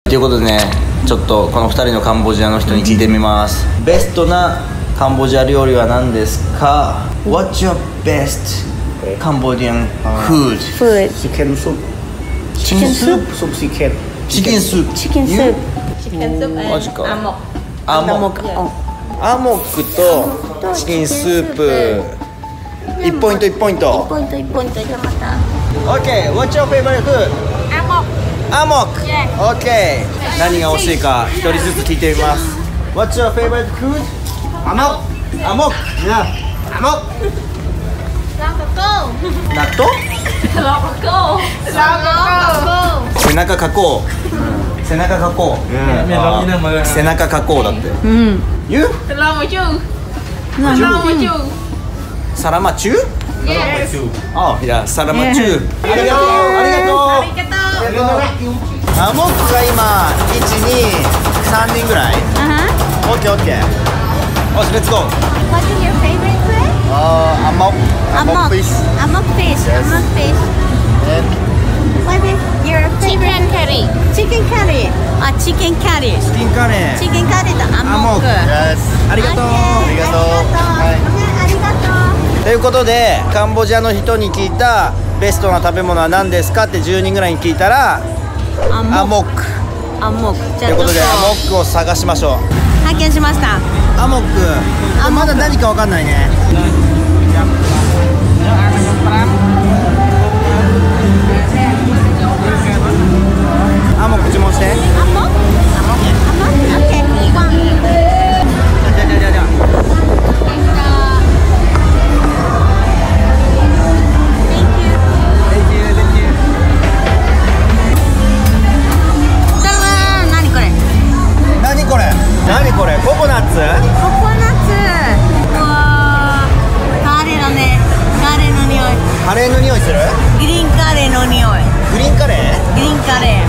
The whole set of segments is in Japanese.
ということでね、ちょっとこの2人のカンボジアの人に聞いてみます。ベストなカンボジア料理は何ですか？ What's your best Cambodian food? Chicken soup. Chicken soup? Soup chicken. Chicken soup. Chicken soup. Chicken soup and マジか。 amok. アモックとチキンスープ1ポイント1ポイント。 ポイント1ポイントじゃまた。 OK, what's your favorite food? Amok. アモック。 Yeah. OK、 何が欲しいか一人ずつ聞いてみます。 What's your favorite food? アモック。アモック。アモック。 Rau cacao. 納豆？ Rau cacao. Rau cacao. 背中かこう。背中かこう。背中かこうだって。You? Telur machu. Telur machu. サラマチュー？ Yes. あ、いや、サラマチュー。ありがとう。ありがとう。 Arigato. アモックが今1、2、3人ぐらい。オッケーオッケー。よし、レッツゴー。 What is your favorite food? アモックフィッシュ。 Amok fish. Amok fish. What is your favorite? Chicken curry. Chicken curry. あ、チキンカリー。 チキンカレー。 チキンカリーとアモック。 ありがとう。 ありがとう。ありがとう。 ということで、カンボジアの人に聞いたベストな食べ物は何ですかって10人ぐらいに聞いたらアモックアモック。 ということで、アモックを探しましょう。 発見しました。 アモック、まだ何かわかんないね。アモック注文して。 アモック？アモック？オッケー。 何これ？ココナッツ？ ココナッツ。うわー、カレーだね。カレーの匂い。 カレーの匂いする？ グリーンカレーの匂い。 グリーンカレー？ グリーンカレー。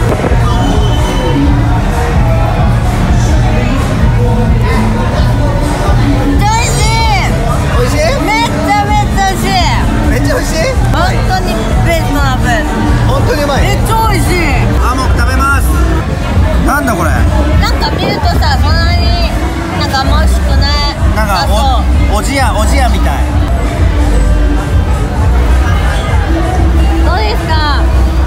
美味しい？ めっちゃめっちゃ美味しい。 めっちゃ美味しい？ 本当にベストなベスト。 本当にうまい。 めっちゃ美味しい。 アモック食べます。なんだこれ？ なんか見るとさ、そんなになんか美味しくない。 なんかおじやみたい。 どうですか？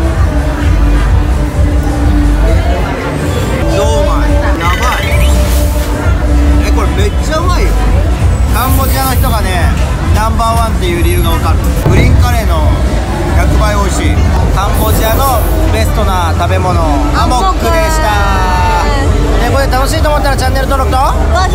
超うまい。やばい。これめっちゃうまいよ。カンボジアの人がね、ナンバーワンっていう理由がわかる。グリーンカレーの100倍美味しい。カンボジアのベストな食べ物、アモックでした。これ楽しいと思ったらチャンネル登録と高評